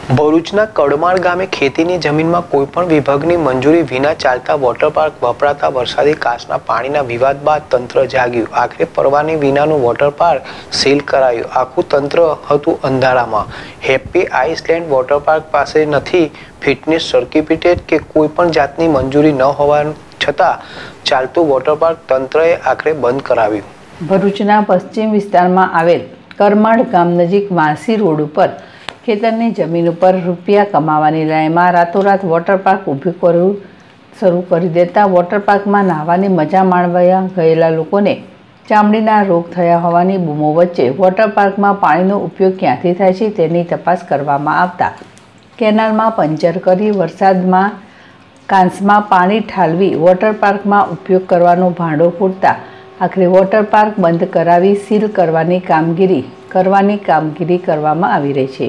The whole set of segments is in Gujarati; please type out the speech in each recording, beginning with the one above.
ભરૂચના કડમાળ ગામે ખેતીની જમીનમાં કોઈપણ વિભાગની મંજૂરી વિના ચાલતા વોટર પાર્ક વપરાતા વરસાદી કાંસના પાણીના વિવાદ બાદ તંત્ર જાગ્યું। આખરે પરવાની વિનાનું વોટર પાર્ક સીલ કરાયું। આખું તંત્ર હતું અંધારામાં। હેપી આઈસલેન્ડ વોટર પાર્ક પાસે નથી ફિટનેસ સર્ટિફિકેટ કે કોઈપણ જાતની મંજૂરી ન હોવા છતાં ચાલતું વોટર પાર્ક તંત્રએ આખરે બંધ કરાવ્યું। ભરૂચના પશ્ચિમ વિસ્તારમાં આવેલ કરમાળ ગામ નજીક વાંસી રોડ ઉપર ખેતરની જમીન ઉપર રૂપિયા કમાવાની લાઈમાં રાતોરાત વોટર પાર્ક ઊભું કરવું શરૂ કરી દેતા વોટર પાર્કમાં નાહવાની મજા માણવા ગયેલા લોકોને ચામડીના રોગ થયા હોવાની બૂમો વચ્ચે વોટર પાર્કમાં પાણીનો ઉપયોગ ક્યાંથી થાય છે તેની તપાસ કરવામાં આવતા કેનાલમાં પંચર કરી વરસાદમાં કાંસમાં પાણી ઠાલવી વોટર પાર્કમાં ઉપયોગ કરવાનો ભાંડો ફૂટતા આખરે વોટર પાર્ક બંધ કરાવી સીલ કરવાની કામગીરી કરવામાં આવી રહી છે।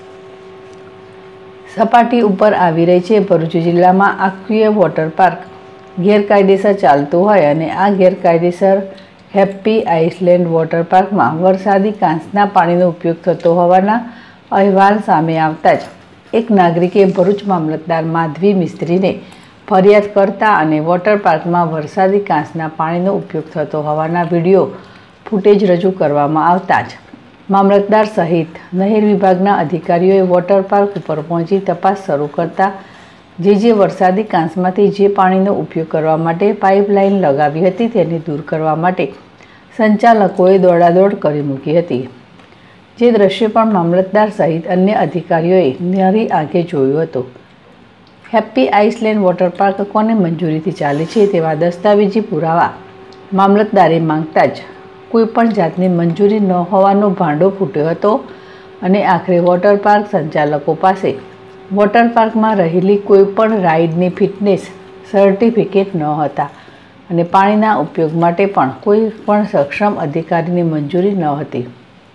સપાટી ઉપર આવી રહી છે। ભરૂચ જિલ્લામાં આખું વોટર પાર્ક ગેરકાયદેસર ચાલતું હોય અને આ ગેરકાયદેસર હેપી આઈસલેન્ડ વોટર પાર્કમાં વરસાદી કાંસના પાણીનો ઉપયોગ થતો હોવાના અહેવાલ સામે આવતા જ એક નાગરિકે ભરૂચ મામલતદાર માધવી મિસ્ત્રીને ફરિયાદ કરતા અને વોટર પાર્કમાં વરસાદી કાંસના પાણીનો ઉપયોગ થતો હોવાના વિડીયો ફૂટેજ રજૂ કરવામાં આવતા જ મામલતદાર સહિત નહેર વિભાગના અધિકારીઓએ વોટર પાર્ક ઉપર પહોંચી તપાસ શરૂ કરતા જે વરસાદી કાંસમાંથી જે પાણીનો ઉપયોગ કરવા માટે પાઇપલાઇન લગાવી હતી તેને દૂર કરવા માટે સંચાલકોએ દોડાદોડ કરી મૂકી હતી। જે દ્રશ્ય પણ મામલતદાર સહિત અન્ય અધિકારીઓએ નરી આંખે જોયું હતું। હેપી આઈસલેન્ડ વોટર પાર્ક કોને મંજૂરીથી ચાલે છે તેવા દસ્તાવેજી પુરાવા મામલતદારે માંગતા જ કોઈપણ જાતની મંજૂરી ન હોવાનો ભાંડો ફૂટ્યો હતો અને આખરે વોટર પાર્ક સંચાલકો પાસે વોટર પાર્કમાં રહેલી કોઈપણ રાઇડની ફિટનેસ સર્ટિફિકેટ ન હતા અને પાણીના ઉપયોગ માટે પણ કોઈ પણ સક્ષમ અધિકારીની મંજૂરી ન હતી।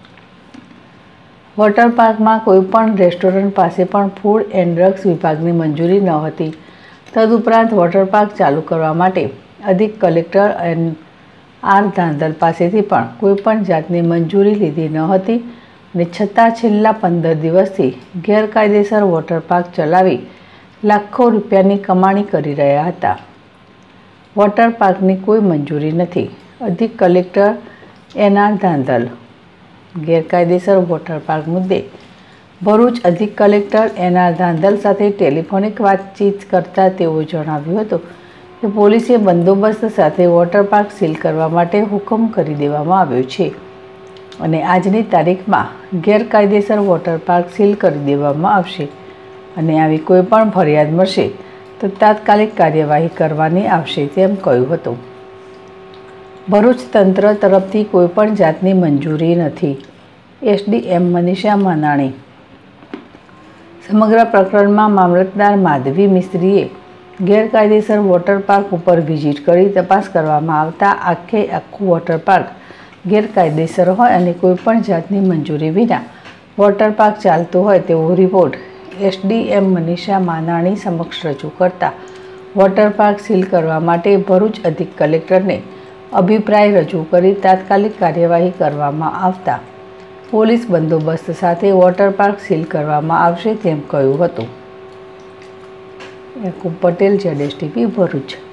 વોટર પાર્કમાં કોઈપણ રેસ્ટોરન્ટ પાસે પણ ફૂડ એન્ડ ડ્રગ્સ વિભાગની મંજૂરી ન હતી। તદુપરાંત વોટર પાર્ક ચાલુ કરવા માટે અધિક કલેક્ટર આર ધાંધલ પાસેથી પણ કોઈપણ જાતની મંજૂરી લીધી ન હતી અને છતાં છેલ્લા 15 દિવસથી ગેરકાયદેસર વોટર પાર્ક ચલાવી લાખો રૂપિયાની કમાણી કરી રહ્યા હતા। વોટર પાર્કની કોઈ મંજૂરી નથી। અધિક કલેક્ટર એનઆર ધાંધલ ગેરકાયદેસર વોટર પાર્ક મુદ્દે ભરૂચ અધિક કલેક્ટર એનઆર ધાંધલ સાથે ટેલિફોનિક વાતચીત કરતા તેઓ જણાવ્યું હતું કે પોલીસે બંદોબસ્ત સાથે વોટર પાર્ક સીલ કરવા માટે હુકમ કરી દેવામાં આવ્યો છે અને આજની તારીખમાં ગેરકાયદેસર વોટર પાર્ક સીલ કરી દેવામાં આવશે અને આવી કોઈ પણ ફરિયાદ મળશે તો તાત્કાલિક કાર્યવાહી કરવાની આવશે તેમ કહ્યું હતું। ભરૂચ તંત્ર તરફથી કોઈપણ જાતની મંજૂરી નથી। એસડીએમ મનીષા માનાણી સમગ્ર પ્રકરણમાં મામલતદાર માધવી મિસ્ત્રીએ ગેરકાયદેસર વોટર પાર્ક ઉપર વિઝિટ કરી તપાસ કરવામાં આવતા આખું વોટર પાર્ક ગેરકાયદેસર હોય અને કોઈપણ જાતની મંજૂરી વિના વોટર પાર્ક ચાલતું હોય તેવો રિપોર્ટ એસડીએમ મનીષા માનાણી સમક્ષ રજૂ કરતા વોટર પાર્ક સીલ કરવા માટે ભરૂચ અધિક કલેક્ટરને અભિપ્રાય રજૂ કરી તાત્કાલિક કાર્યવાહી કરવામાં આવતા પોલીસ બંદોબસ્ત સાથે વોટર પાર્ક સીલ કરવામાં આવશે તેમ કહ્યું હતું। યાકુબ પટેલ, ZSTV, ભરૂચ।